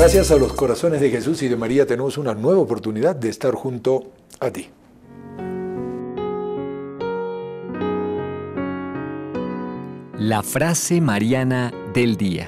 Gracias a los corazones de Jesús y de María tenemos una nueva oportunidad de estar junto a ti. La frase mariana del día.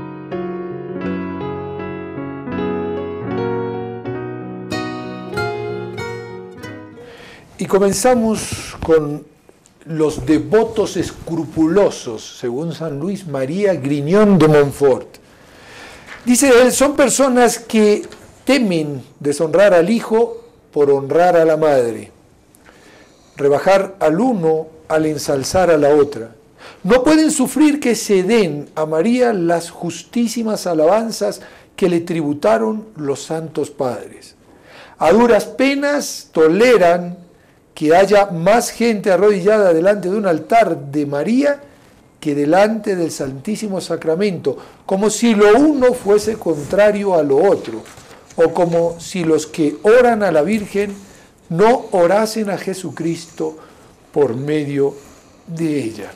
Y comenzamos con los devotos escrupulosos, según San Luis María Griñón de Montfort. Dice él, son personas que temen deshonrar al hijo por honrar a la madre, rebajar al uno al ensalzar a la otra. No pueden sufrir que se den a María las justísimas alabanzas que le tributaron los santos padres. A duras penas toleran que haya más gente arrodillada delante de un altar de María que delante del Santísimo Sacramento, como si lo uno fuese contrario a lo otro, o como si los que oran a la Virgen no orasen a Jesucristo por medio de ella.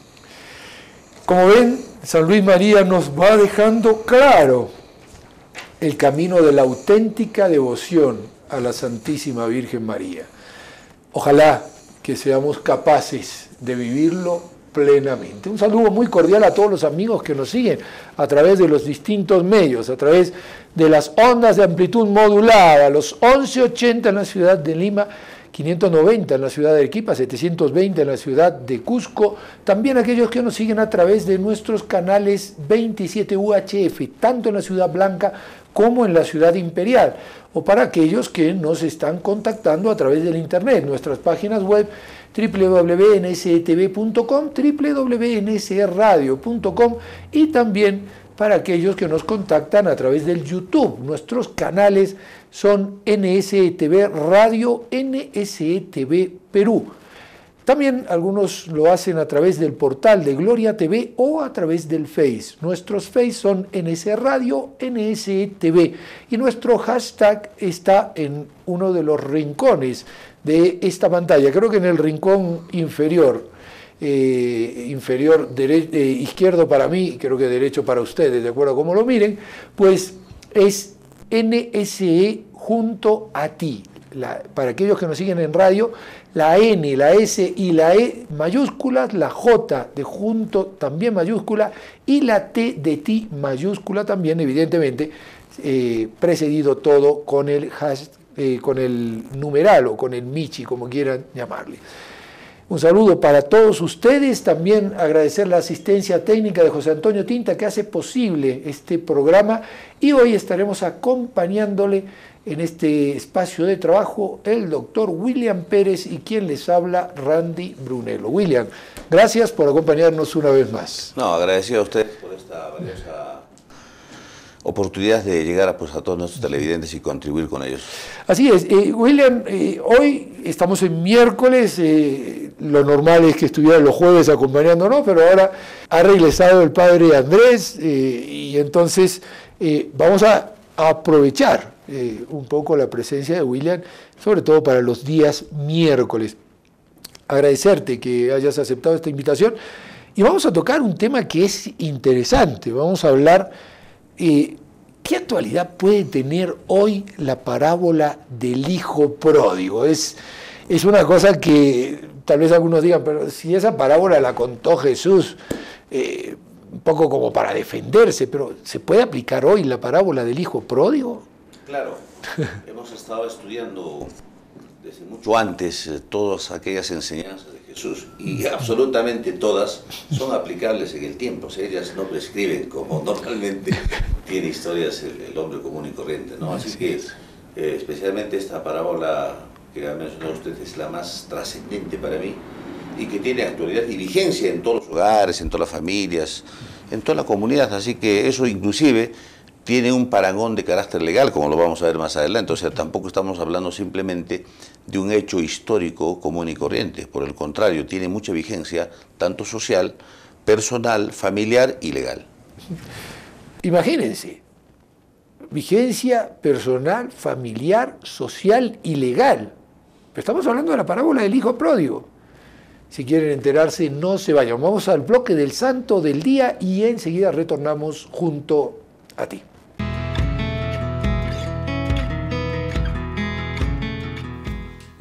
Como ven, San Luis María nos va dejando claro el camino de la auténtica devoción a la Santísima Virgen María. Ojalá que seamos capaces de vivirlo plenamente. Un saludo muy cordial a todos los amigos que nos siguen a través de los distintos medios, a través de las ondas de amplitud modulada, los 1180 en la ciudad de Lima, 590 en la ciudad de Arequipa, 720 en la ciudad de Cusco, también aquellos que nos siguen a través de nuestros canales 27 UHF, tanto en la Ciudad Blanca como en la Ciudad Imperial, o para aquellos que nos están contactando a través del internet, nuestras páginas web www.nstv.com, www.nsradio.com y también para aquellos que nos contactan a través del YouTube. Nuestros canales son NSTV Radio, NSTV Perú. También algunos lo hacen a través del portal de Gloria TV o a través del Face. Nuestros Face son NS Radio, NSTV y nuestro hashtag está en uno de los rincones de esta pantalla. Creo que en el rincón inferior, izquierdo para mí, creo que derecho para ustedes, de acuerdo a cómo lo miren, pues es NSE junto a ti. Para aquellos que nos siguen en radio, la N, la S y la E mayúsculas, la J de junto también mayúscula y la T de ti mayúscula también, evidentemente, precedido todo con el con el numeral o con el Michi, como quieran llamarle. Un saludo para todos ustedes, también agradecer la asistencia técnica de José Antonio Tinta que hace posible este programa y hoy estaremos acompañándole en este espacio de trabajo el doctor William Pérez y quien les habla, Randy Brunello. William, gracias por acompañarnos una vez más. No, agradecido a ustedes por esta valiosa oportunidad de llegar a todos nuestros televidentes y contribuir con ellos. Así es. William, hoy estamos en miércoles, lo normal es que estuviera los jueves acompañándonos, pero ahora ha regresado el padre Andrés y entonces vamos a aprovechar un poco la presencia de William, sobre todo para los días miércoles. Agradecerte que hayas aceptado esta invitación y vamos a tocar un tema que es interesante. Vamos a hablar ¿qué actualidad puede tener hoy la parábola del hijo pródigo? Es una cosa que tal vez algunos digan, pero si esa parábola la contó Jesús, un poco como para defenderse, pero ¿se puede aplicar hoy la parábola del hijo pródigo? Claro, hemos estado estudiando desde mucho antes todas aquellas enseñanzas de Jesús y absolutamente todas son aplicables en el tiempo. O sea, ellas no prescriben como normalmente tiene historias el hombre común y corriente, ¿no? Así que especialmente esta parábola que ha mencionado usted es la más trascendente para mí y que tiene actualidad y vigencia en todos los hogares, en todas las familias, en toda la comunidad. Así que eso inclusive tiene un parangón de carácter legal, como lo vamos a ver más adelante. O sea, tampoco estamos hablando simplemente de un hecho histórico común y corriente. Por el contrario, tiene mucha vigencia, tanto social, personal, familiar y legal. Imagínense, vigencia personal, familiar, social y legal. Pero estamos hablando de la parábola del hijo pródigo. Si quieren enterarse, no se vayan. Vamos al bloque del santo del día y enseguida retornamos junto a ti.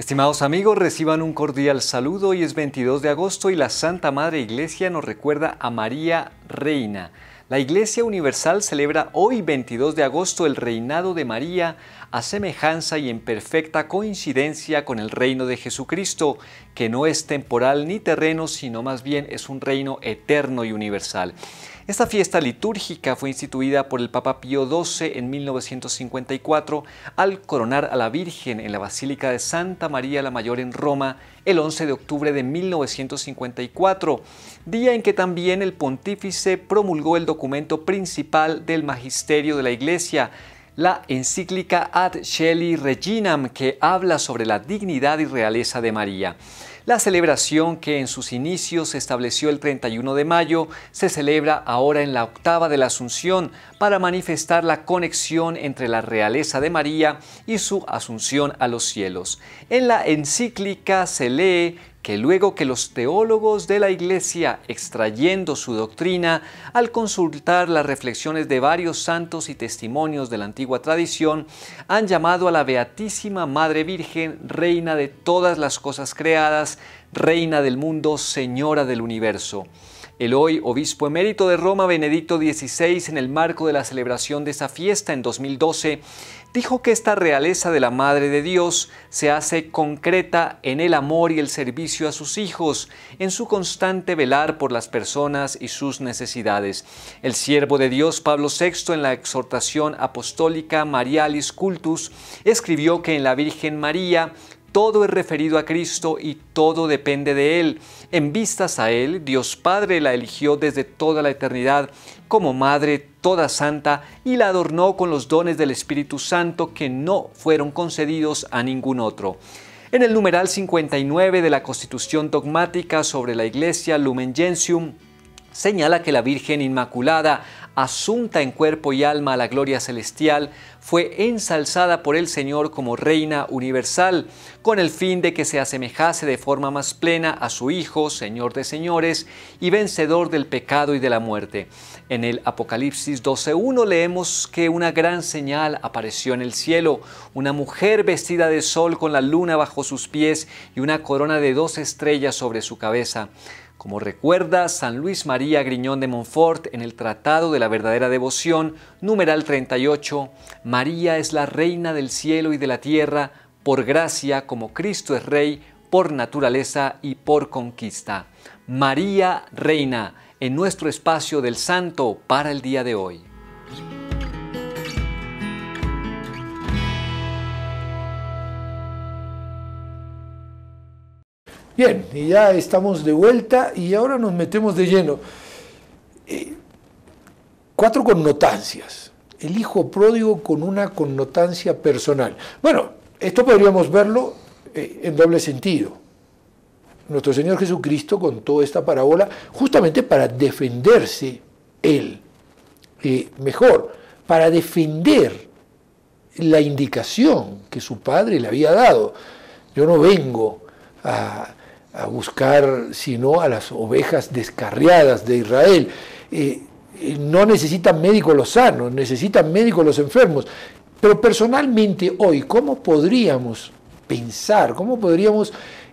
Estimados amigos, reciban un cordial saludo. Hoy es 22 de agosto y la Santa Madre Iglesia nos recuerda a María Reina. La Iglesia Universal celebra hoy 22 de agosto el reinado de María a semejanza y en perfecta coincidencia con el reino de Jesucristo, que no es temporal ni terreno, sino más bien es un reino eterno y universal. Esta fiesta litúrgica fue instituida por el Papa Pío XII en 1954 al coronar a la Virgen en la Basílica de Santa María la Mayor en Roma el 11 de octubre de 1954, día en que también el pontífice promulgó el documento principal del magisterio de la Iglesia, la encíclica Ad Caeli Reginam, que habla sobre la dignidad y realeza de María. La celebración, que en sus inicios se estableció el 31 de mayo, se celebra ahora en la octava de la Asunción para manifestar la conexión entre la realeza de María y su asunción a los cielos. En la encíclica se lee que luego que los teólogos de la Iglesia, extrayendo su doctrina, al consultar las reflexiones de varios santos y testimonios de la antigua tradición, han llamado a la Beatísima Madre Virgen, Reina de todas las cosas creadas, Reina del mundo, Señora del universo. El hoy obispo emérito de Roma, Benedicto XVI, en el marco de la celebración de esta fiesta en 2012, dijo que esta realeza de la Madre de Dios se hace concreta en el amor y el servicio a sus hijos, en su constante velar por las personas y sus necesidades. El siervo de Dios Pablo VI, en la exhortación apostólica Marialis Cultus, escribió que en la Virgen María todo es referido a Cristo y todo depende de Él. En vistas a Él, Dios Padre la eligió desde toda la eternidad como Madre toda santa y la adornó con los dones del Espíritu Santo que no fueron concedidos a ningún otro. En el numeral 59 de la Constitución Dogmática sobre la Iglesia, Lumen Gentium, señala que la Virgen Inmaculada, asunta en cuerpo y alma a la gloria celestial, fue ensalzada por el Señor como Reina universal, con el fin de que se asemejase de forma más plena a su Hijo, Señor de señores y vencedor del pecado y de la muerte. En el Apocalipsis 12:1 leemos que una gran señal apareció en el cielo, una mujer vestida de sol con la luna bajo sus pies y una corona de 2 estrellas sobre su cabeza. Como recuerda San Luis María Griñón de Montfort en el Tratado de la Verdadera Devoción, numeral 38, María es la Reina del cielo y de la tierra, por gracia como Cristo es Rey, por naturaleza y por conquista. María Reina, en nuestro espacio del Santo para el día de hoy. Bien, y ya estamos de vuelta y ahora nos metemos de lleno. 4 connotancias. El hijo pródigo con una connotancia personal. Bueno, esto podríamos verlo en doble sentido. Nuestro Señor Jesucristo contó esta parábola justamente para defenderse Él. Mejor, para defender la indicación que su Padre le había dado. Yo no vengo a buscar sino a las ovejas descarriadas de Israel. No necesitan médicos los sanos, necesitan médicos los enfermos. Pero personalmente hoy, ¿cómo podríamos pensar, cómo podríamos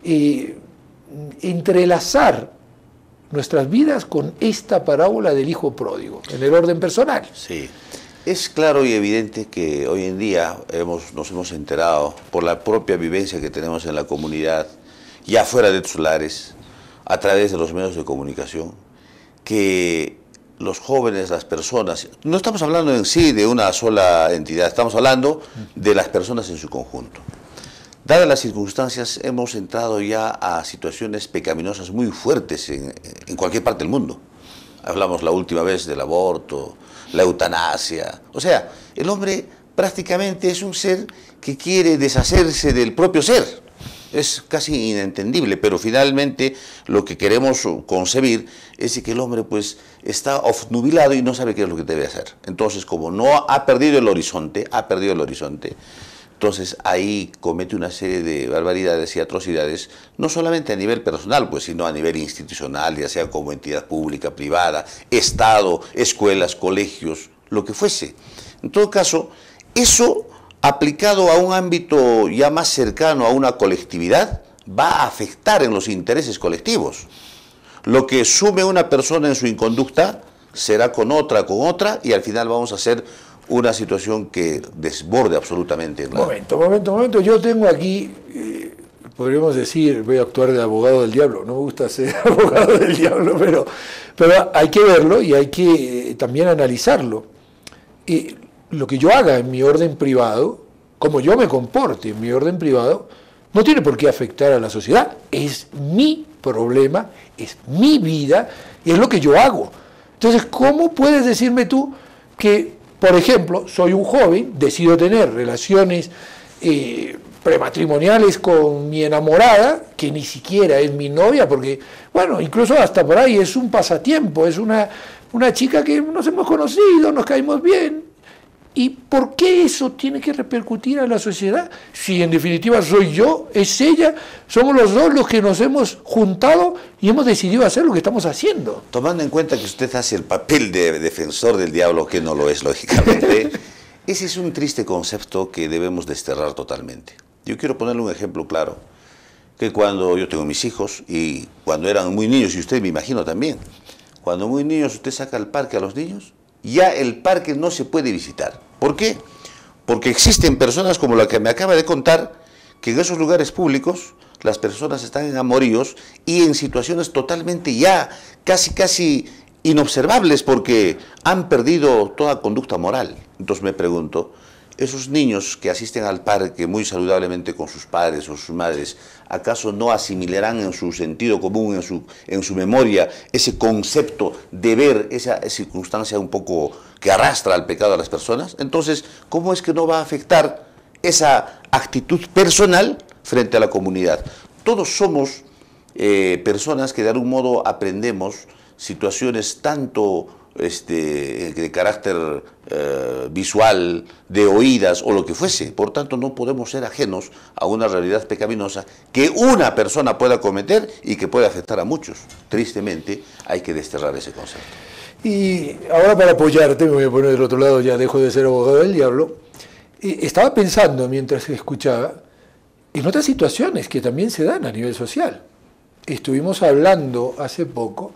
entrelazar nuestras vidas con esta parábola del hijo pródigo, en el orden personal? Sí, es claro y evidente que hoy en día nos hemos enterado por la propia vivencia que tenemos en la comunidad, ya fuera de sus lares, a través de los medios de comunicación, que los jóvenes, las personas, no estamos hablando en sí de una sola entidad, estamos hablando de las personas en su conjunto. Dadas las circunstancias, hemos entrado ya a situaciones pecaminosas muy fuertes en cualquier parte del mundo. Hablamos la última vez del aborto, la eutanasia. O sea, el hombre prácticamente es un ser que quiere deshacerse del propio ser. Es casi inentendible, pero finalmente lo que queremos concebir es que el hombre pues está obnubilado y no sabe qué es lo que debe hacer. Entonces, como no ha perdido el horizonte, entonces ahí comete una serie de barbaridades y atrocidades, no solamente a nivel personal, pues, sino a nivel institucional, ya sea como entidad pública, privada, Estado, escuelas, colegios, lo que fuese. En todo caso, eso aplicado a un ámbito ya más cercano a una colectividad, va a afectar en los intereses colectivos. Lo que sume una persona en su inconducta será con otra, y al final vamos a hacer una situación que desborde absolutamente. Momento. Yo tengo aquí, podríamos decir, voy a actuar de abogado del diablo. No me gusta ser abogado del diablo, pero hay que verlo y hay que también analizarlo. Lo que yo haga en mi orden privado, como yo me comporte en mi orden privado, no tiene por qué afectar a la sociedad. Es mi problema, es mi vida y es lo que yo hago. Entonces, ¿cómo puedes decirme tú que, por ejemplo, soy un joven, decido tener relaciones prematrimoniales con mi enamorada, que ni siquiera es mi novia, porque, bueno, incluso hasta por ahí es un pasatiempo, es una chica que nos hemos conocido, nos caímos bien? ¿Y por qué eso tiene que repercutir a la sociedad? Si en definitiva soy yo, es ella, somos los dos los que nos hemos juntado y hemos decidido hacer lo que estamos haciendo. Tomando en cuenta que usted hace el papel de defensor del diablo, que no lo es lógicamente, ese es un triste concepto que debemos desterrar totalmente. Yo quiero ponerle un ejemplo claro, que cuando yo tengo mis hijos y cuando eran muy niños, y usted me imagino también, cuando muy niños usted saca al parque a los niños, ya el parque no se puede visitar. ¿Por qué? Porque existen personas como la que me acaba de contar, que en esos lugares públicos las personas están en amoríos y en situaciones totalmente ya casi inobservables porque han perdido toda conducta moral. Entonces me pregunto, esos niños que asisten al parque muy saludablemente con sus padres o sus madres, ¿acaso no asimilarán en su sentido común, en su memoria, ese concepto de ver esa circunstancia un poco que arrastra al pecado a las personas? Entonces, ¿cómo es que no va a afectar esa actitud personal frente a la comunidad? Todos somos personas que de algún modo aprendemos situaciones tanto de carácter visual, de oídas o lo que fuese. Por tanto, no podemos ser ajenos a una realidad pecaminosa que una persona pueda cometer y que puede afectar a muchos. Tristemente, hay que desterrar ese concepto. Y ahora, para apoyarte, me voy a poner del otro lado, ya dejo de ser abogado del diablo. Estaba pensando mientras escuchaba en otras situaciones que también se dan a nivel social. Estuvimos hablando hace poco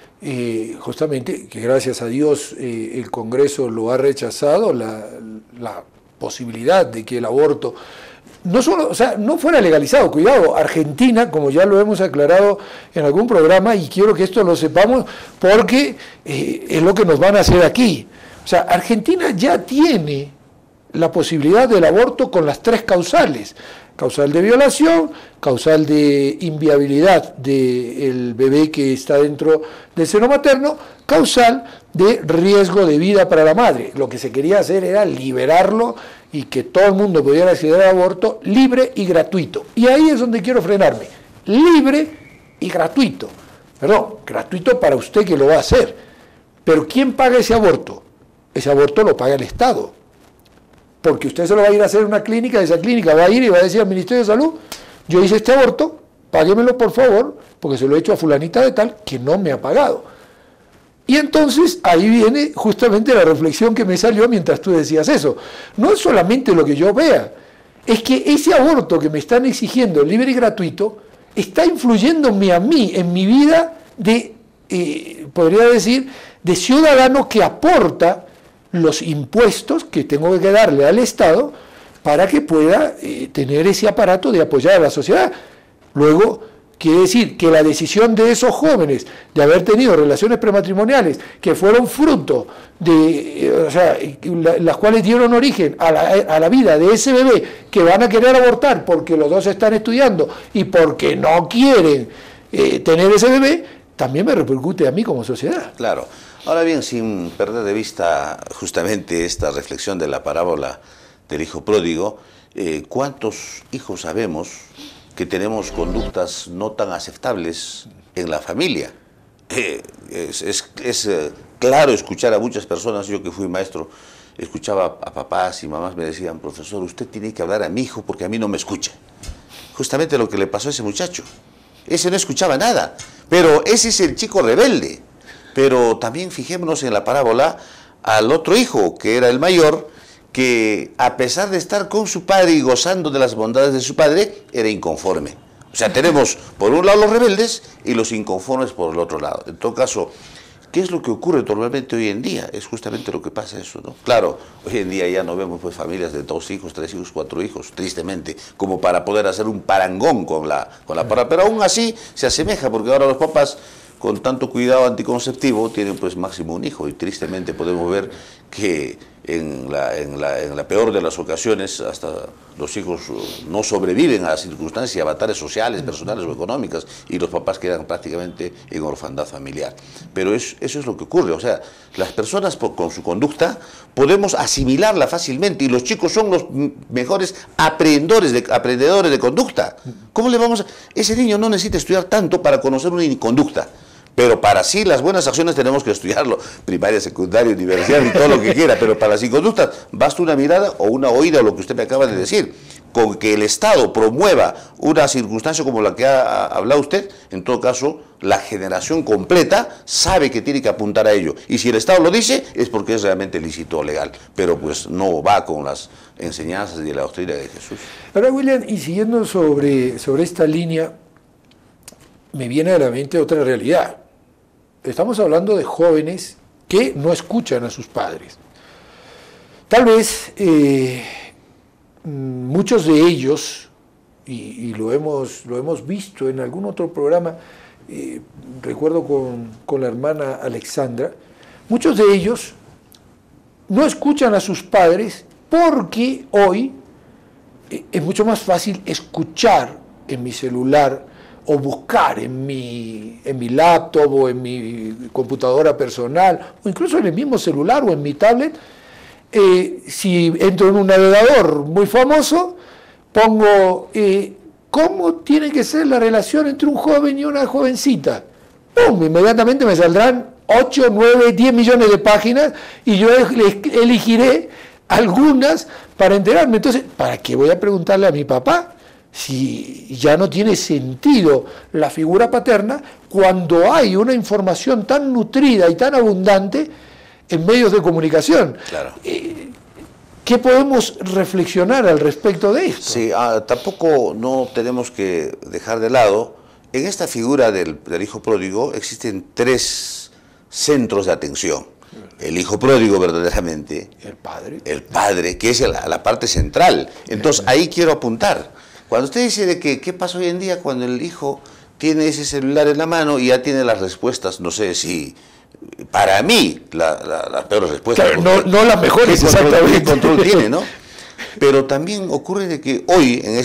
justamente que gracias a Dios el Congreso lo ha rechazado, la posibilidad de que el aborto no solo, o sea, no fuera legalizado. Cuidado, Argentina, como ya lo hemos aclarado en algún programa, y quiero que esto lo sepamos porque es lo que nos van a hacer aquí. O sea, Argentina ya tiene la posibilidad del aborto con las 3 causales: causal de violación, causal de inviabilidad del bebé que está dentro del seno materno, causal de riesgo de vida para la madre. Lo que se quería hacer era liberarlo y que todo el mundo pudiera acceder al aborto libre y gratuito. Y ahí es donde quiero frenarme. Libre y gratuito. Perdón, gratuito para usted que lo va a hacer. Pero ¿quién paga ese aborto? Ese aborto lo paga el Estado. Porque usted se lo va a ir a hacer en una clínica, esa clínica va a ir y va a decir al Ministerio de Salud: yo hice este aborto, páguemelo por favor, porque se lo he hecho a fulanita de tal que no me ha pagado. Y entonces ahí viene justamente la reflexión que me salió mientras tú decías eso. No es solamente lo que yo vea, es que ese aborto que me están exigiendo libre y gratuito está influyéndome a mí en mi vida de, podría decir, de ciudadano que aporta los impuestos que tengo que darle al Estado para que pueda tener ese aparato de apoyar a la sociedad. Luego, quiere decir que la decisión de esos jóvenes de haber tenido relaciones prematrimoniales que fueron fruto de, o sea, las cuales dieron origen a la vida de ese bebé que van a querer abortar porque los dos están estudiando y porque no quieren tener ese bebé, también me repercute a mí como sociedad. Claro. Ahora bien, sin perder de vista justamente esta reflexión de la parábola del hijo pródigo, ¿cuántos hijos sabemos que tenemos conductas no tan aceptables en la familia? Es claro escuchar a muchas personas. Yo que fui maestro, escuchaba a papás y mamás me decían: profesor, usted tiene que hablar a mi hijo porque a mí no me escucha. Justamente lo que le pasó a ese muchacho. Ese no escuchaba nada, pero ese es el chico rebelde. Pero también fijémonos en la parábola al otro hijo, que era el mayor, que a pesar de estar con su padre y gozando de las bondades de su padre, era inconforme. O sea, tenemos por un lado los rebeldes y los inconformes por el otro lado. En todo caso, ¿qué es lo que ocurre normalmente hoy en día? Es justamente lo que pasa eso, ¿no? Claro, hoy en día ya no vemos pues familias de 2 hijos, 3 hijos, 4 hijos, tristemente, como para poder hacer un parangón con la parra, pero aún así se asemeja, porque ahora los papás con tanto cuidado anticonceptivo tienen pues máximo un hijo, y tristemente podemos ver que en la peor de las ocasiones hasta los hijos no sobreviven a las circunstancias, avatares sociales, personales o económicas, y los papás quedan prácticamente en orfandad familiar. Pero eso es lo que ocurre, o sea, las personas con su conducta podemos asimilarla fácilmente, y los chicos son los mejores aprendedores de conducta. ¿Cómo le vamos a...? Ese niño no necesita estudiar tanto para conocer una conducta. Pero para sí las buenas acciones tenemos que estudiarlo, primaria, secundaria, universidad y todo lo que quiera, pero para las inconductas basta una mirada o una oída o lo que usted me acaba de decir. Con que el Estado promueva una circunstancia como la que ha hablado usted, en todo caso la generación completa sabe que tiene que apuntar a ello. Y si el Estado lo dice es porque es realmente lícito o legal, pero pues no va con las enseñanzas y la doctrina de Jesús. Ahora, William, y siguiendo sobre esta línea, me viene a la mente otra realidad. Estamos hablando de jóvenes que no escuchan a sus padres. Tal vez muchos de ellos, y lo hemos visto en algún otro programa, recuerdo con la hermana Alexandra, muchos de ellos no escuchan a sus padres porque hoy es mucho más fácil escuchar en mi celular o buscar en mi laptop o en mi computadora personal, o incluso en el mismo celular o en mi tablet. Si entro en un navegador muy famoso, pongo cómo tiene que ser la relación entre un joven y una jovencita. ¡Pum! Inmediatamente me saldrán 8, 9, 10 millones de páginas y yo elegiré algunas para enterarme. Entonces, ¿para qué voy a preguntarle a mi papá si ya no tiene sentido la figura paterna cuando hay una información tan nutrida y tan abundante en medios de comunicación? Claro. ¿Qué podemos reflexionar al respecto de esto? Sí, tampoco no tenemos que dejar de lado, en esta figura del hijo pródigo existen 3 centros de atención. El hijo pródigo verdaderamente, el padre, que es la parte central. Entonces ahí quiero apuntar. Cuando usted dice de que qué pasa hoy en día cuando el hijo tiene ese celular en la mano y ya tiene las respuestas, no sé si, para mí, las peores respuestas. Claro, no las mejores, exactamente. ¿Qué control tiene, no? Pero también ocurre de que hoy, en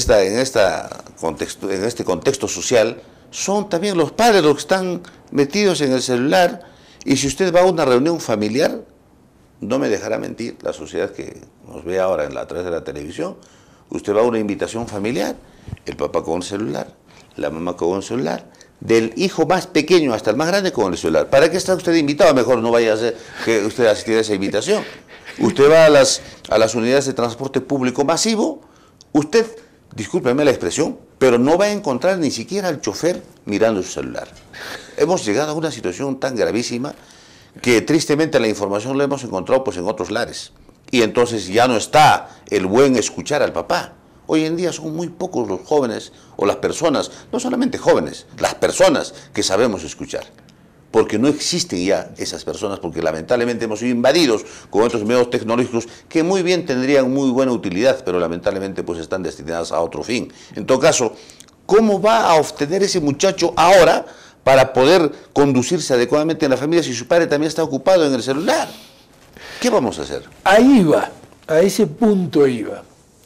este contexto social, son también los padres los que están metidos en el celular, y si usted va a una reunión familiar, no me dejará mentir, la sociedad que nos ve ahora a través de la televisión, usted va a una invitación familiar, el papá con el celular, la mamá con el celular, del hijo más pequeño hasta el más grande con el celular. ¿Para qué está usted invitado? Mejor no vaya a hacer que usted asistir a esa invitación. Usted va a las unidades de transporte público masivo, usted, discúlpeme la expresión, pero no va a encontrar ni siquiera al chofer mirando su celular. Hemos llegado a una situación tan gravísima que tristemente la información la hemos encontrado pues en otros lares. Y entonces ya no está el buen escuchar al papá. Hoy en día son muy pocos los jóvenes o las personas, no solamente jóvenes, las personas que sabemos escuchar. Porque no existen ya esas personas, porque lamentablemente hemos sido invadidos con otros medios tecnológicos que muy bien tendrían muy buena utilidad, pero lamentablemente pues están destinadas a otro fin. En todo caso, ¿cómo va a obtener ese muchacho ahora para poder conducirse adecuadamente en la familia si su padre también está ocupado en el celular? ¿Qué vamos a hacer? Ahí va, a ese punto iba.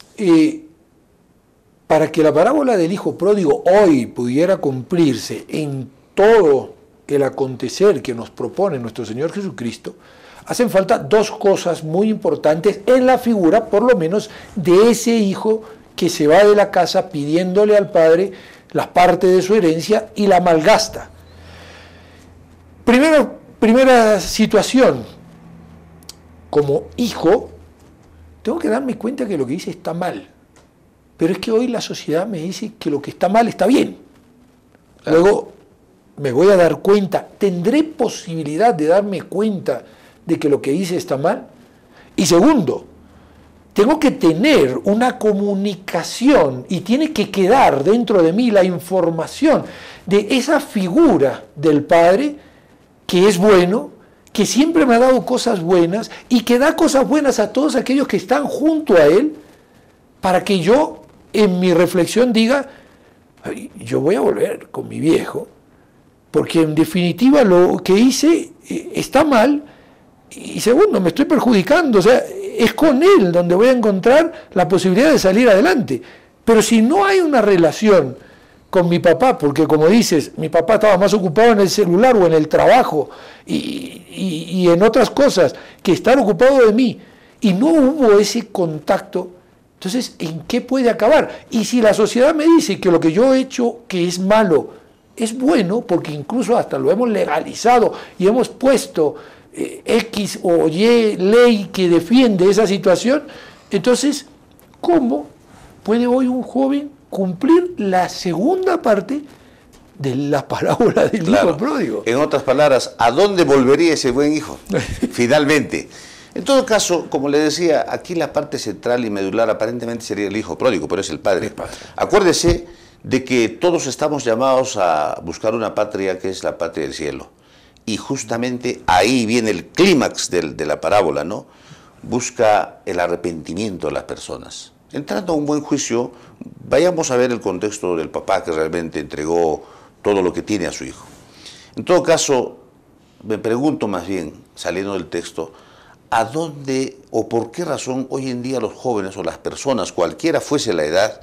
Para que la parábola del hijo pródigo hoy pudiera cumplirse en todo el acontecer que nos propone nuestro Señor Jesucristo, hacen falta 2 cosas muy importantes en la figura, por lo menos, de ese hijo que se va de la casa pidiéndole al padre la parte de su herencia y la malgasta. Primera situación, como hijo, tengo que darme cuenta que lo que hice está mal. Pero es que hoy la sociedad me dice que lo que está mal está bien. Claro. Luego me voy a dar cuenta, ¿tendré posibilidad de darme cuenta de que lo que hice está mal? Y segundo, tengo que tener una comunicación y tiene que quedar dentro de mí la información de esa figura del Padre que es bueno, que siempre me ha dado cosas buenas y que da cosas buenas a todos aquellos que están junto a Él, para que yo en mi reflexión diga, ay, yo voy a volver con mi viejo, porque en definitiva lo que hice está mal, y segundo, me estoy perjudicando, o sea, es con él donde voy a encontrar la posibilidad de salir adelante. Pero si no hay una relación con mi papá, porque como dices, mi papá estaba más ocupado en el celular o en el trabajo y en otras cosas que estar ocupado de mí, y no hubo ese contacto, entonces, ¿en qué puede acabar? Y si la sociedad me dice que lo que yo he hecho que es malo, es bueno, porque incluso hasta lo hemos legalizado y hemos puesto X o Y ley que defiende esa situación, entonces, ¿cómo puede hoy un joven cumplir la segunda parte de la parábola del hijo pródigo? En otras palabras, ¿a dónde volvería ese buen hijo? Finalmente. En todo caso, como le decía, aquí la parte central y medular aparentemente sería el hijo pródigo, pero es el padre. Acuérdese de que todos estamos llamados a buscar una patria que es la patria del cielo. Y justamente ahí viene el clímax de la parábola, ¿no? Busca el arrepentimiento de las personas. Entrando a un buen juicio, vayamos a ver el contexto del papá que realmente entregó todo lo que tiene a su hijo. En todo caso, me pregunto más bien, saliendo del texto, ¿a dónde o por qué razón hoy en día los jóvenes o las personas, cualquiera fuese la edad,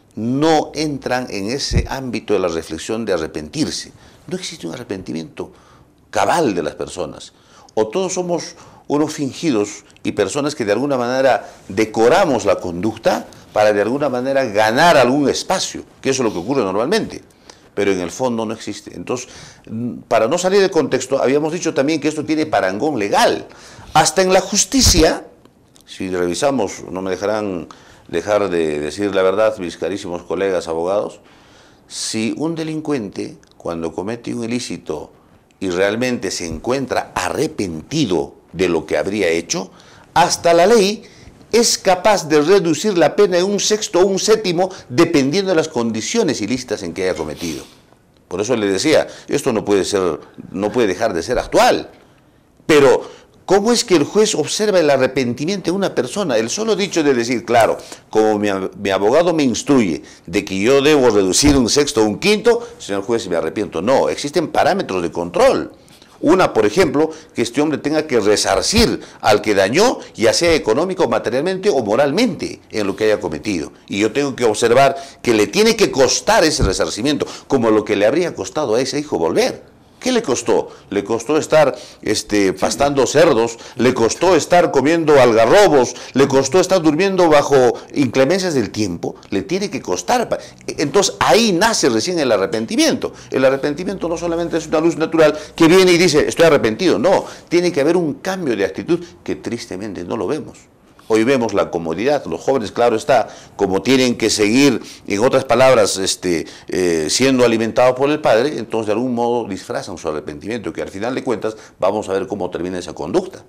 no entran en ese ámbito de la reflexión de arrepentirse? No existe un arrepentimiento cabal de las personas. O todos somos unos fingidos y personas que de alguna manera decoramos la conducta para de alguna manera ganar algún espacio, que eso es lo que ocurre normalmente, pero en el fondo no existe. Entonces, para no salir del contexto, habíamos dicho también que esto tiene parangón legal. Hasta en la justicia, si revisamos, no me dejarán dejar de decir la verdad, mis carísimos colegas abogados, si un delincuente, cuando comete un ilícito y realmente se encuentra arrepentido de lo que habría hecho, hasta la ley es capaz de reducir la pena en un sexto o un séptimo, dependiendo de las condiciones ilícitas en que haya cometido. Por eso le decía, esto no puede dejar de ser actual. Pero, ¿cómo es que el juez observa el arrepentimiento de una persona? El solo dicho de decir, claro, como mi abogado me instruye de que yo debo reducir un sexto o un quinto, señor juez, me arrepiento. No, existen parámetros de control. Una, por ejemplo, que este hombre tenga que resarcir al que dañó, ya sea económico, materialmente o moralmente, en lo que haya cometido. Y yo tengo que observar que le tiene que costar ese resarcimiento, como lo que le habría costado a ese hijo volver. ¿Qué le costó? Le costó estar pastando cerdos, le costó estar comiendo algarrobos, le costó estar durmiendo bajo inclemencias del tiempo, le tiene que costar. Entonces ahí nace recién el arrepentimiento. El arrepentimiento no solamente es una luz natural que viene y dice, estoy arrepentido. No, tiene que haber un cambio de actitud que tristemente no lo vemos. Hoy vemos la comodidad, los jóvenes, claro está, como tienen que seguir, en otras palabras, siendo alimentados por el padre, entonces de algún modo disfrazan su arrepentimiento, que al final de cuentas vamos a ver cómo termina esa conducta.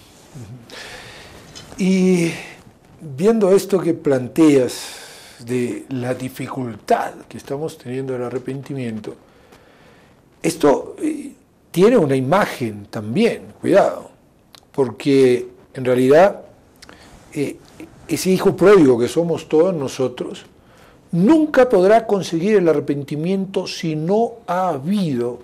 Y viendo esto que planteas de la dificultad que estamos teniendo del arrepentimiento, esto tiene una imagen también, cuidado, porque en realidad ese hijo pródigo que somos todos nosotros, nunca podrá conseguir el arrepentimiento si no ha habido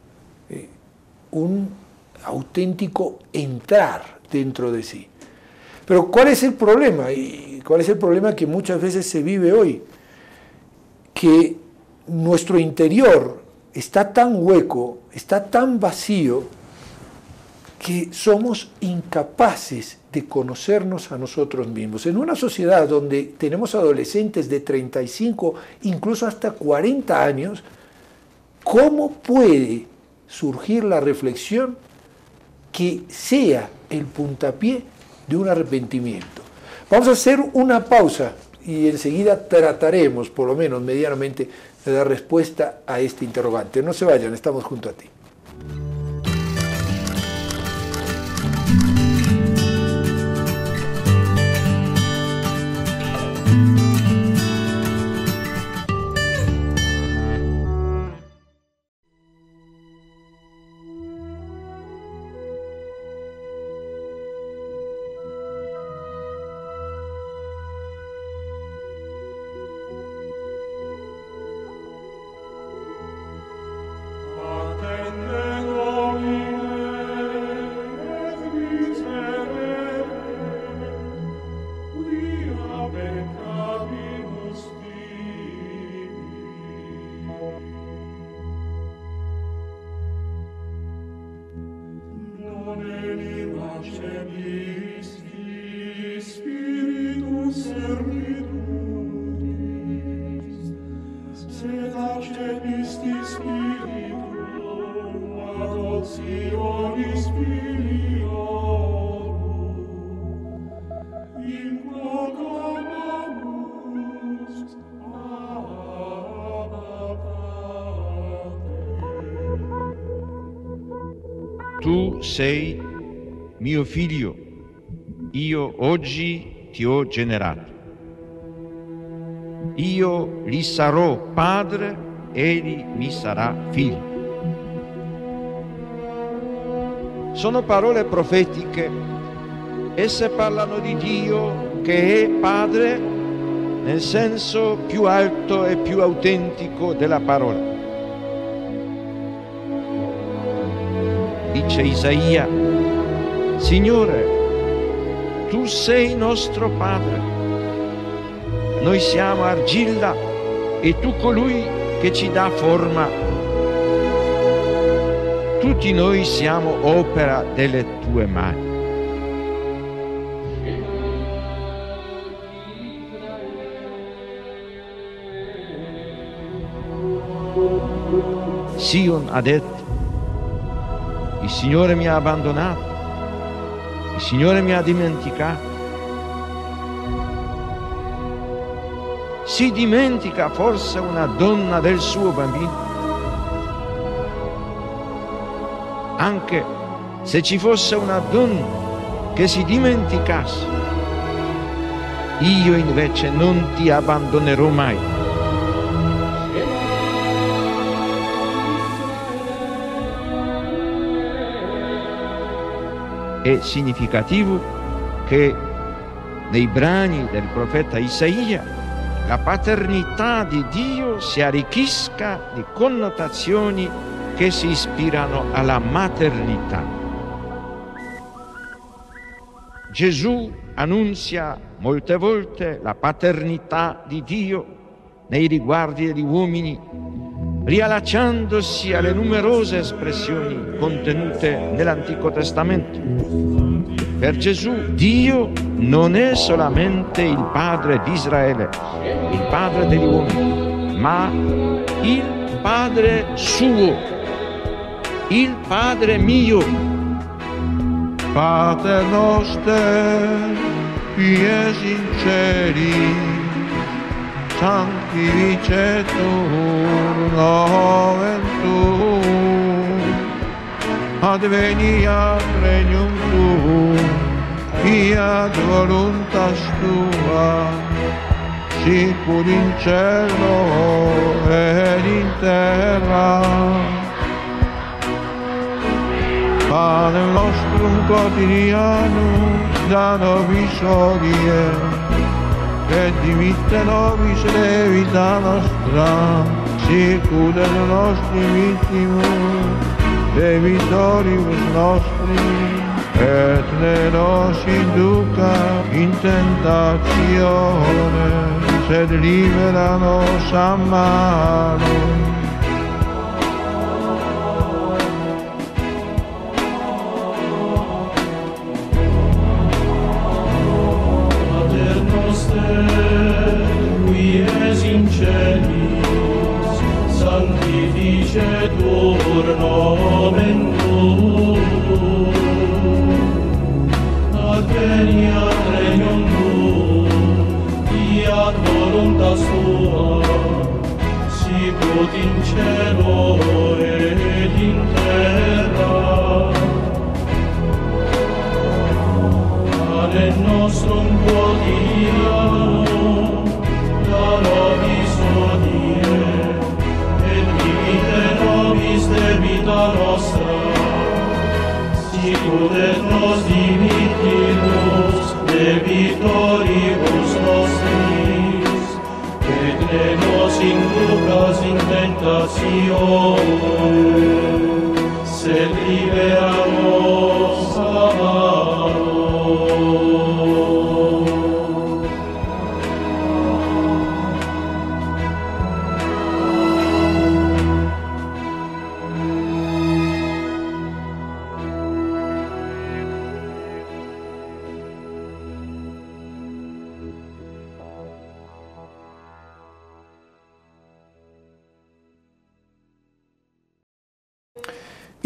un auténtico entrar dentro de sí. Pero ¿cuál es el problema? Y ¿cuál es el problema que muchas veces se vive hoy? Que nuestro interior está tan hueco, está tan vacío, que somos incapaces de conocernos a nosotros mismos. En una sociedad donde tenemos adolescentes de 35, incluso hasta 40 años, ¿cómo puede surgir la reflexión que sea el puntapié de un arrepentimiento? Vamos a hacer una pausa y enseguida trataremos, por lo menos medianamente, de dar respuesta a este interrogante. No se vayan, estamos junto a ti. Tu sei mio figlio, io oggi ti ho generato. Io gli sarò padre, egli mi sarà figlio. Sono parole profetiche, esse parlano di Dio che è Padre nel senso più alto e più autentico della parola. Dice Isaia: Signore, tu sei nostro Padre, noi siamo argilla e tu colui che ci dà forma. Tutti noi siamo opera delle tue mani. Sion ha detto: il Signore mi ha abbandonato, il Signore mi ha dimenticato. Si dimentica forse una donna del suo bambino? Anche se ci fosse una donna che si dimenticasse, io invece non ti abbandonerò mai. È significativo che nei brani del profeta Isaia la paternità di Dio si arricchisca di connotazioni che si ispirano alla maternità. Gesù annunzia molte volte la paternità di Dio nei riguardi degli uomini, riallacciandosi alle numerose espressioni contenute nell'Antico Testamento. Per Gesù Dio non è solamente il Padre di Israele, il Padre degli uomini, ma il Padre suo, il Padre mio. Pater noster, qui es in celi, sanctificetur nomen tuum, adveniat regnum tuum, fiat voluntas tua, sicur in cielo ed in terra. Pane nostrum quotidianum da nobis hodie, et dimitte nobis debita nostra, sicur et nostri vittimus, debitoribus nostri, et ne nos induca in tentatione, sed libera nos a malo. Qui es in celis, sanctificetur nomen tuum, adveniat regnum tuum, fiat voluntas tua, sicut in cielo ed in terra. Pane nostrum quotidianum da nobis hodie, et dimitte nobis debita nostra, sicur et nos dimittimus debitoribus nostris, et ne nos inducas in tentatione, sed libera nos a malo.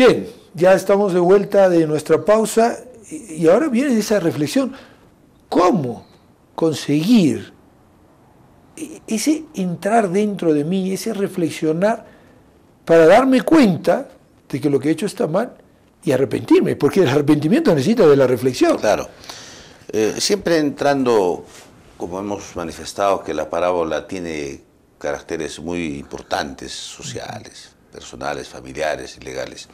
Bien, ya estamos de vuelta de nuestra pausa y ahora viene esa reflexión. ¿Cómo conseguir ese entrar dentro de mí, ese reflexionar para darme cuenta de que lo que he hecho está mal y arrepentirme? Porque el arrepentimiento necesita de la reflexión. Claro. Siempre entrando, como hemos manifestado, que la parábola tiene caracteres muy importantes, sociales, personales, familiares y legales.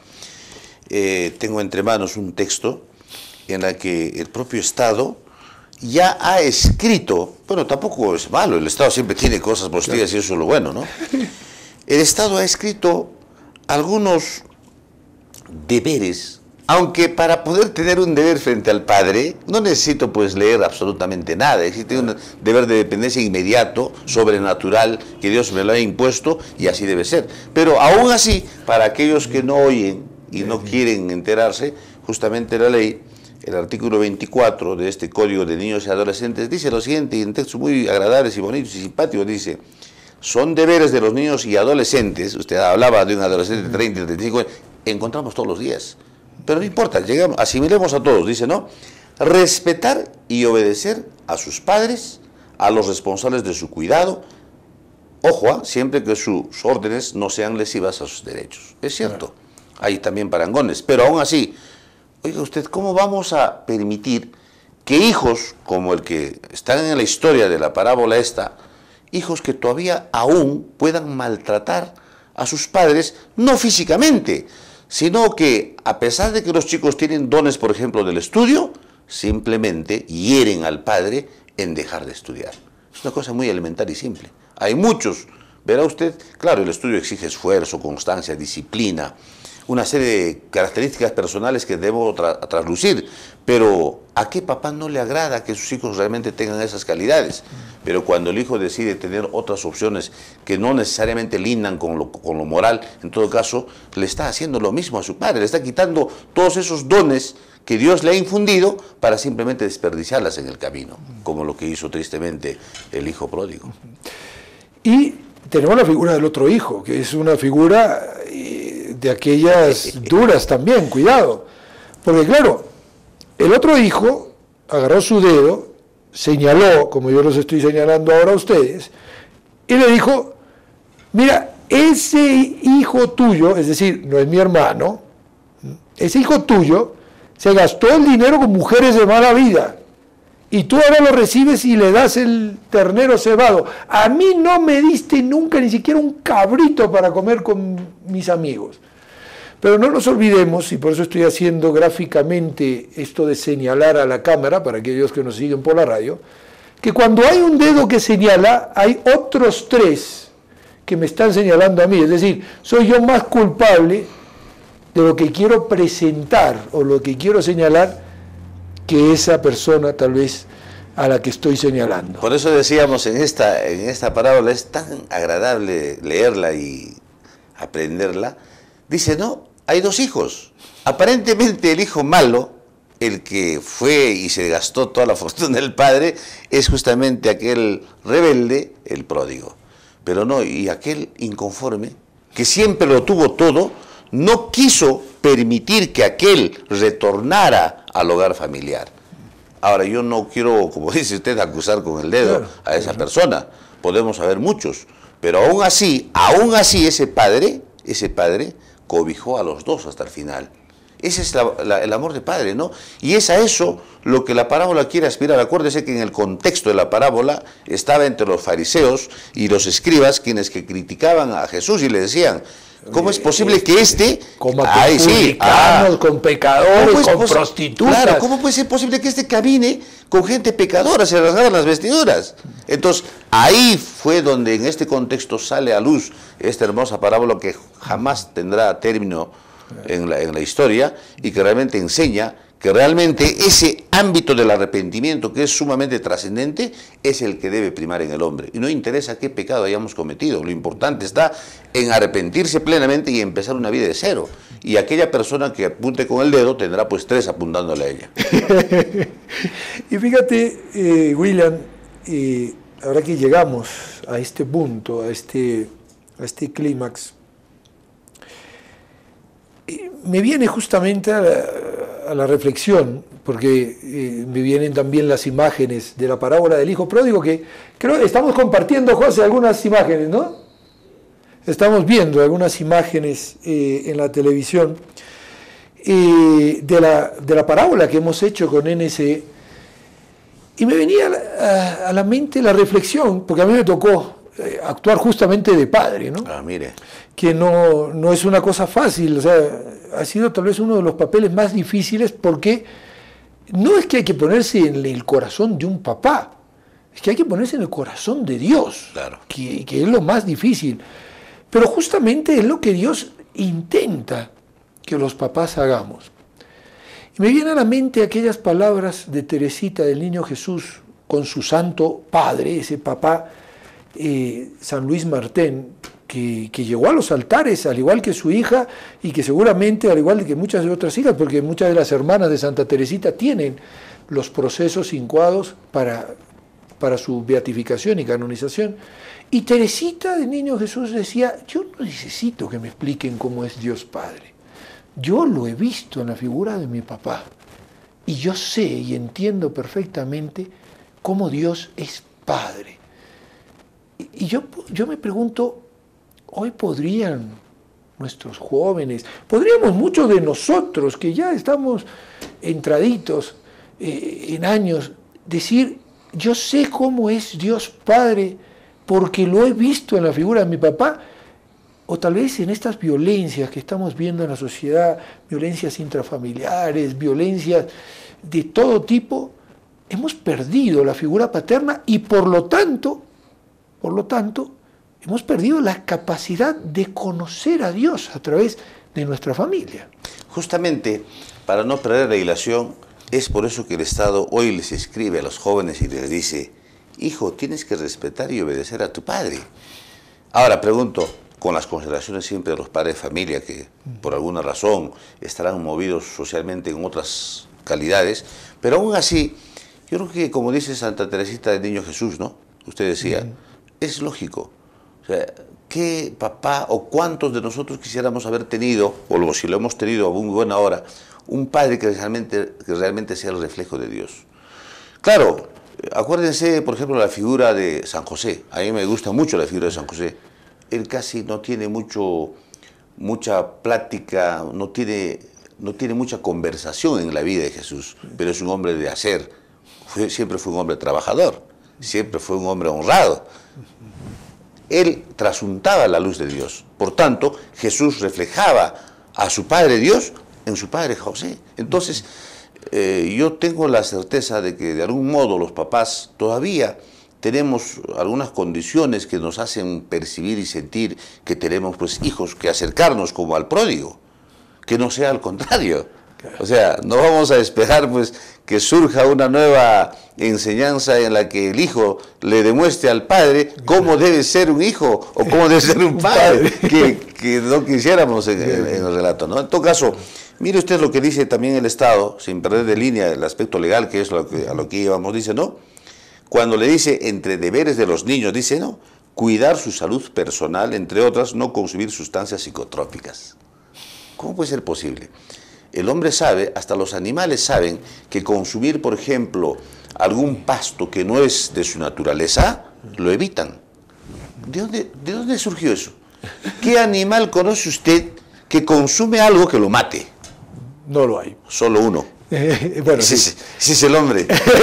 Tengo entre manos un texto en el que el propio Estado ya ha escrito, bueno, tampoco es malo, el Estado siempre tiene cosas positivas y eso es lo bueno, ¿no? El Estado ha escrito algunos deberes, aunque para poder tener un deber frente al padre, no necesito pues leer absolutamente nada, existe un deber de dependencia inmediato, sobrenatural, que Dios me lo ha impuesto y así debe ser. Pero aún así, para aquellos que no oyen y no quieren enterarse, justamente la ley, el artículo 24 de este Código de Niños y Adolescentes dice lo siguiente, y en textos muy agradables y bonitos y simpáticos, dice: son deberes de los niños y adolescentes, usted hablaba de un adolescente de 30 y 35 años, encontramos todos los días, pero no importa, llegamos, asimilemos a todos, dice, ¿no? Respetar y obedecer a sus padres, a los responsables de su cuidado, ojo, siempre que sus órdenes no sean lesivas a sus derechos. Es cierto, hay también parangones, pero aún así, oiga usted, ¿cómo vamos a permitir que hijos como el que están en la historia de la parábola esta, hijos que todavía aún puedan maltratar a sus padres, no físicamente, sino que a pesar de que los chicos tienen dones, por ejemplo, del estudio, simplemente hieren al padre en dejar de estudiar? Es una cosa muy elemental y simple. Hay muchos, verá usted, claro, el estudio exige esfuerzo, constancia, disciplina, una serie de características personales que debo traslucir, pero ¿a qué papá no le agrada que sus hijos realmente tengan esas calidades? Pero cuando el hijo decide tener otras opciones que no necesariamente lindan con lo moral, en todo caso, le está haciendo lo mismo a su padre, le está quitando todos esos dones que Dios le ha infundido para simplemente desperdiciarlas en el camino, como lo que hizo tristemente el hijo pródigo. Y tenemos la figura del otro hijo, que es una figura de aquellas duras también, cuidado. Porque claro, el otro hijo agarró su dedo, señaló, como yo los estoy señalando ahora a ustedes, y le dijo: mira, ese hijo tuyo, es decir, no es mi hermano, ese hijo tuyo se gastó el dinero con mujeres de mala vida, y tú ahora lo recibes y le das el ternero cebado. A mí no me diste nunca ni siquiera un cabrito para comer con mis amigos. Pero no nos olvidemos, y por eso estoy haciendo gráficamente esto de señalar a la cámara, para aquellos que nos siguen por la radio, que cuando hay un dedo que señala, hay otros tres que me están señalando a mí. Es decir, soy yo más culpable de lo que quiero presentar o lo que quiero señalar que esa persona tal vez a la que estoy señalando. Por eso decíamos, en esta parábola es tan agradable leerla y aprenderla. Dice, no, hay dos hijos. Aparentemente el hijo malo, el que fue y se gastó toda la fortuna del padre, es justamente aquel rebelde, el pródigo. Pero no, y aquel inconforme, que siempre lo tuvo todo, no quiso permitir que aquel retornara al hogar familiar. Ahora, yo no quiero, como dice usted, acusar con el dedo a esa persona. Podemos haber muchos, pero aún así ese padre cobijó a los dos hasta el final. Ese es el amor de padre, ¿no? Y es a eso lo que la parábola quiere aspirar. Acuérdese que en el contexto de la parábola estaba entre los fariseos y los escribas, quienes que criticaban a Jesús y le decían: ¿cómo es posible que coma con publicanos, con pecadores, con prostitutas? Claro, ¿cómo puede ser posible que camine con gente pecadora, se rasgaran las vestiduras? Entonces, ahí fue donde en este contexto sale a luz esta hermosa parábola que jamás tendrá término en la historia, y que realmente enseña que realmente ese ámbito del arrepentimiento, que es sumamente trascendente, es el que debe primar en el hombre. Y no interesa qué pecado hayamos cometido, lo importante está en arrepentirse plenamente y empezar una vida de cero. Y aquella persona que apunte con el dedo tendrá pues tres apuntándole a ella. Y fíjate, William, ahora que llegamos a este punto, a este clímax, me viene justamente a la reflexión, porque me vienen también las imágenes de la parábola del Hijo Pródigo, que creo que estamos compartiendo, José, algunas imágenes, ¿no? Estamos viendo algunas imágenes en la televisión de la parábola que hemos hecho con NSE, y me venía a la mente la reflexión, porque a mí me tocó actuar justamente de padre, ¿no? Mire. Que no es una cosa fácil, o sea, ha sido tal vez uno de los papeles más difíciles, porque no es que hay que ponerse en el corazón de un papá, es que hay que ponerse en el corazón de Dios, claro, que es lo más difícil. Pero justamente es lo que Dios intenta que los papás hagamos. Y me vienen a la mente aquellas palabras de Teresita del Niño Jesús con su santo padre, ese papá San Luis Martén, que llegó a los altares, al igual que su hija, y que seguramente, al igual que muchas de otras hijas, porque muchas de las hermanas de Santa Teresita tienen los procesos incoados para su beatificación y canonización. Y Teresita del Niño Jesús decía, yo no necesito que me expliquen cómo es Dios Padre. Yo lo he visto en la figura de mi papá. Y yo sé y entiendo perfectamente cómo Dios es Padre. Y yo me pregunto, hoy podrían nuestros jóvenes, podríamos muchos de nosotros que ya estamos entraditos en años, decir, yo sé cómo es Dios Padre porque lo he visto en la figura de mi papá, o tal vez en estas violencias que estamos viendo en la sociedad, violencias intrafamiliares, violencias de todo tipo, hemos perdido la figura paterna y por lo tanto, hemos perdido la capacidad de conocer a Dios a través de nuestra familia. Justamente, para no perder la hilación, es por eso que el Estado hoy les escribe a los jóvenes y les dice, hijo, tienes que respetar y obedecer a tu padre. Ahora pregunto, con las consideraciones siempre de los padres de familia, que por alguna razón estarán movidos socialmente en otras calidades, pero aún así, yo creo que como dice Santa Teresita del Niño Jesús, ¿no? Usted decía, es lógico. O sea, ¿qué papá o cuántos de nosotros quisiéramos haber tenido, o si lo hemos tenido a muy buena hora, un padre que realmente sea el reflejo de Dios? Claro, acuérdense, por ejemplo, la figura de San José. A mí me gusta mucho la figura de San José. Él casi no tiene mucha plática, no tiene mucha conversación en la vida de Jesús, pero es un hombre de hacer. Siempre fue un hombre trabajador, siempre fue un hombre honrado. Él trasuntaba la luz de Dios. Por tanto, Jesús reflejaba a su Padre Dios en su Padre José. Entonces, yo tengo la certeza de que de algún modo los papás todavía tenemos algunas condiciones que nos hacen percibir y sentir que tenemos pues hijos que acercarnos como al pródigo, que no sea al contrario. O sea, no vamos a esperar pues que surja una nueva enseñanza en la que el hijo le demuestre al padre cómo debe ser un hijo o cómo debe ser un padre, que no quisiéramos en el relato, ¿no? En todo caso, mire usted lo que dice también el Estado, sin perder de línea el aspecto legal, que es a lo que íbamos, dice, ¿no? Cuando le dice entre deberes de los niños, dice, ¿no? Cuidar su salud personal, entre otras, no consumir sustancias psicotrópicas. ¿Cómo puede ser posible? El hombre sabe, hasta los animales saben, que consumir, por ejemplo, algún pasto que no es de su naturaleza, lo evitan. ¿De dónde surgió eso? ¿Qué animal conoce usted que consume algo que lo mate? No lo hay. Solo uno. Bueno, ese es el hombre.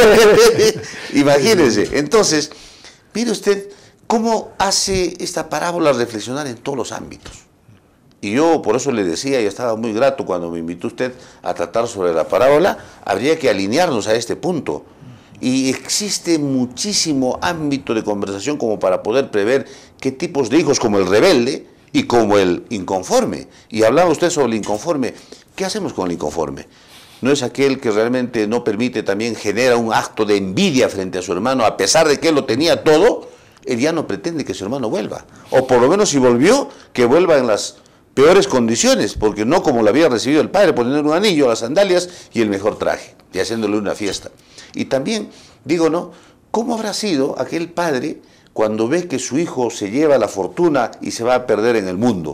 Imagínense. Entonces, mire usted cómo hace esta parábola reflexionar en todos los ámbitos. Y yo por eso le decía, y estaba muy grato cuando me invitó usted a tratar sobre la parábola, habría que alinearnos a este punto. Y existe muchísimo ámbito de conversación como para poder prever qué tipos de hijos, como el rebelde y como el inconforme. Y hablaba usted sobre el inconforme. ¿Qué hacemos con el inconforme? ¿No es aquel que realmente no permite, también genera un acto de envidia frente a su hermano, a pesar de que él lo tenía todo? Él ya no pretende que su hermano vuelva. O por lo menos si volvió, que vuelva en las peores condiciones, porque no como lo había recibido el padre, poniendo un anillo, las sandalias y el mejor traje, y haciéndole una fiesta. Y también, digo, ¿no? ¿Cómo habrá sido aquel padre cuando ve que su hijo se lleva la fortuna y se va a perder en el mundo?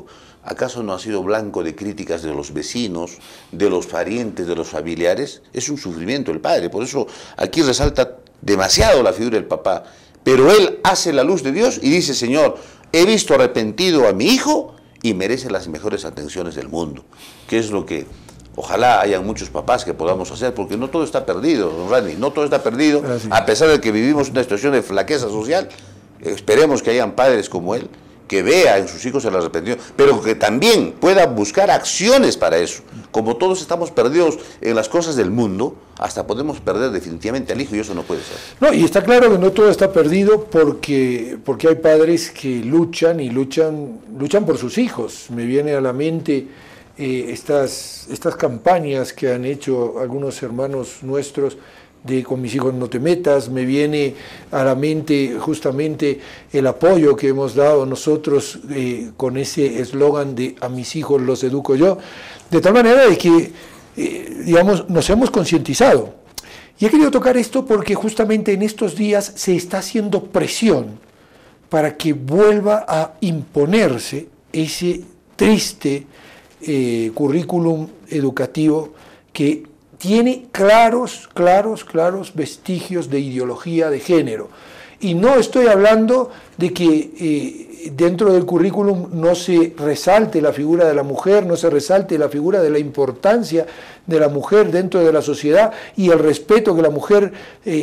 ¿Acaso no ha sido blanco de críticas de los vecinos, de los parientes, de los familiares? Es un sufrimiento el padre, por eso aquí resalta demasiado la figura del papá. Pero él hace la luz de Dios y dice, Señor, he visto arrepentido a mi hijo y merece las mejores atenciones del mundo. Que es lo que ojalá hayan muchos papás que podamos hacer, porque no todo está perdido, don Randy, no todo está perdido, a pesar de que vivimos una situación de flaqueza social. Esperemos que hayan padres como él, que vea en sus hijos el arrepentimiento, pero que también pueda buscar acciones para eso. Como todos estamos perdidos en las cosas del mundo, hasta podemos perder definitivamente al hijo y eso no puede ser. No, y está claro que no todo está perdido porque hay padres que luchan por sus hijos. Me viene a la mente estas campañas que han hecho algunos hermanos nuestros de con mis hijos no te metas. Me viene a la mente justamente el apoyo que hemos dado nosotros con ese eslogan de a mis hijos los educo yo, de tal manera de que digamos, nos hemos concientizado. Y he querido tocar esto porque justamente en estos días se está haciendo presión para que vuelva a imponerse ese triste currículum educativo que tiene claros vestigios de ideología de género. Y no estoy hablando de que dentro del currículum no se resalte la figura de la mujer, no se resalte la figura de la importancia de la mujer dentro de la sociedad y el respeto que la mujer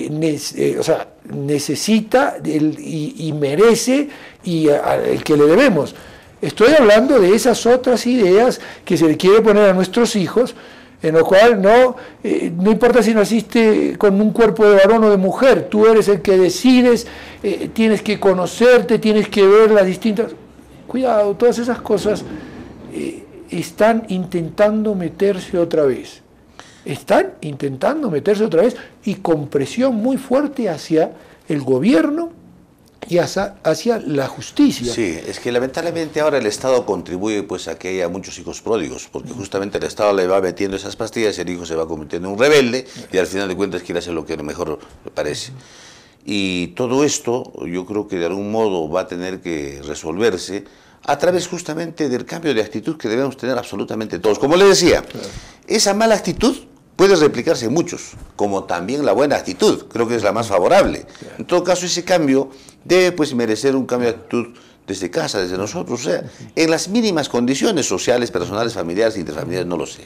necesita y merece y al que le debemos. Estoy hablando de esas otras ideas que se le quiere poner a nuestros hijos, en lo cual no importa si naciste con un cuerpo de varón o de mujer, tú eres el que decides, tienes que conocerte, tienes que ver las distintas... Cuidado, todas esas cosas están intentando meterse otra vez. Están intentando meterse otra vez y con presión muy fuerte hacia el gobierno y hacia la justicia. Sí, es que lamentablemente ahora el Estado contribuye pues a que haya muchos hijos pródigos, porque justamente el Estado le va metiendo esas pastillas y el hijo se va convirtiendo en un rebelde y al final de cuentas quiere hacer lo que mejor le parece. Y todo esto yo creo que de algún modo va a tener que resolverse a través justamente del cambio de actitud que debemos tener absolutamente todos. Como le decía, esa mala actitud puede replicarse en muchos, como también la buena actitud, creo que es la más favorable. En todo caso, ese cambio debe pues merecer un cambio de actitud desde casa, desde nosotros, o sea, en las mínimas condiciones sociales, personales, familiares, interfamiliares, no lo sé.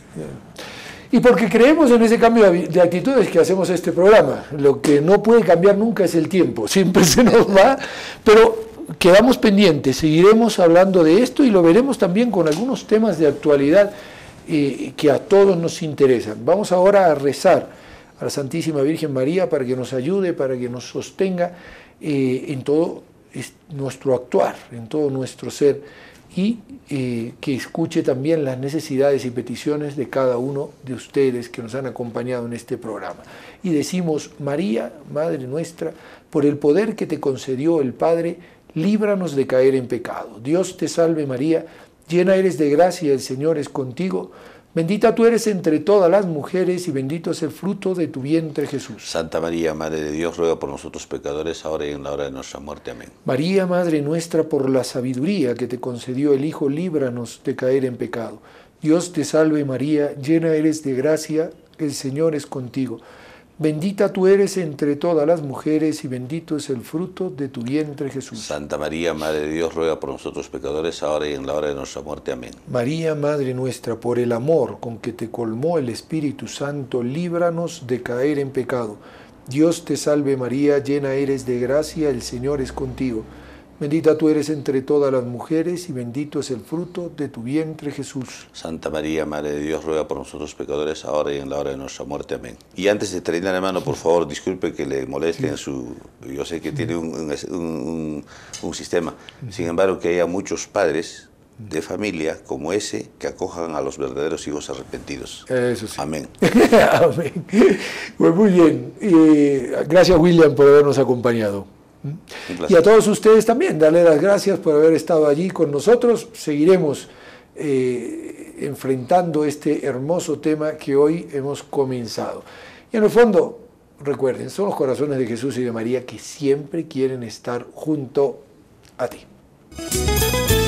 Y porque creemos en ese cambio de actitudes que hacemos este programa. Lo que no puede cambiar nunca es el tiempo, siempre se nos va, pero quedamos pendientes, seguiremos hablando de esto y lo veremos también con algunos temas de actualidad que a todos nos interesan. Vamos ahora a rezar a la Santísima Virgen María para que nos ayude, para que nos sostenga en todo nuestro actuar, en todo nuestro ser, y que escuche también las necesidades y peticiones de cada uno de ustedes que nos han acompañado en este programa. Y decimos, María, Madre nuestra, por el poder que te concedió el Padre, líbranos de caer en pecado. Dios te salve María, llena eres de gracia, el Señor es contigo. Bendita tú eres entre todas las mujeres y bendito es el fruto de tu vientre, Jesús. Santa María, Madre de Dios, ruega por nosotros pecadores, ahora y en la hora de nuestra muerte. Amén. María, Madre nuestra, por la sabiduría que te concedió el Hijo, líbranos de caer en pecado. Dios te salve María, llena eres de gracia, el Señor es contigo. Bendita tú eres entre todas las mujeres y bendito es el fruto de tu vientre, Jesús. Santa María, Madre de Dios, ruega por nosotros pecadores, ahora y en la hora de nuestra muerte. Amén. María, Madre nuestra, por el amor con que te colmó el Espíritu Santo, líbranos de caer en pecado. Dios te salve María, llena eres de gracia, el Señor es contigo. Bendita tú eres entre todas las mujeres y bendito es el fruto de tu vientre, Jesús. Santa María, Madre de Dios, ruega por nosotros pecadores, ahora y en la hora de nuestra muerte. Amén. Y antes de terminar, hermano, por favor, disculpe que le moleste en su... Yo sé que tiene un sistema. Sin embargo, que haya muchos padres de familia como ese que acojan a los verdaderos hijos arrepentidos. Eso sí. Amén. Amén. Pues muy bien. Gracias, William, por habernos acompañado. Y a todos ustedes también, darle las gracias por haber estado allí con nosotros. Seguiremos enfrentando este hermoso tema que hoy hemos comenzado. Y en el fondo, recuerden, son los corazones de Jesús y de María que siempre quieren estar junto a ti.